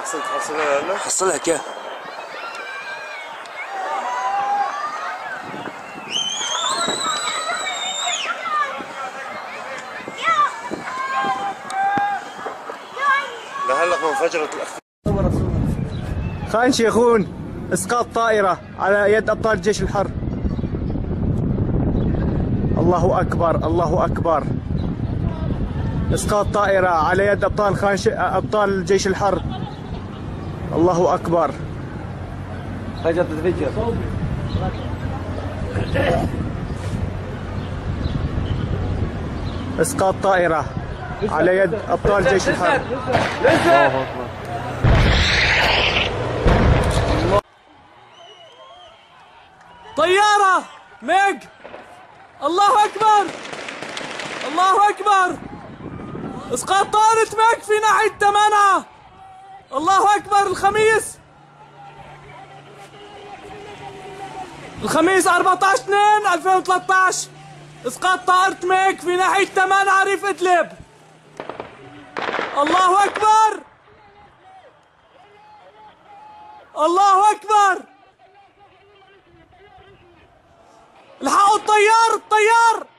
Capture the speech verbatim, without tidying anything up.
حصلت حصلها هلا؟ حصلها كيف؟ لهلا ما انفجرت الأخ. خان شيخون، اسقاط طائرة على يد ابطال الجيش الحر. الله اكبر الله اكبر. اسقاط طائرة على يد ابطال خان ش... ابطال الجيش الحر. الله اكبر. فجأة تتفجر. اسقاط طائرة على يد ابطال الجيش الحر. الله اكبر. طيارة ميج. الله أكبر الله أكبر. اسقاط طائرة ميج في ناحية تمانعة. الله أكبر. الخميس الخميس أربعة عشر اثنين ألفين وثلاثة عشر اسقاط طائرة ميج في ناحية تمانعة ريف إدلب. الله أكبر الله أكبر. الحقوا الطيار الطيار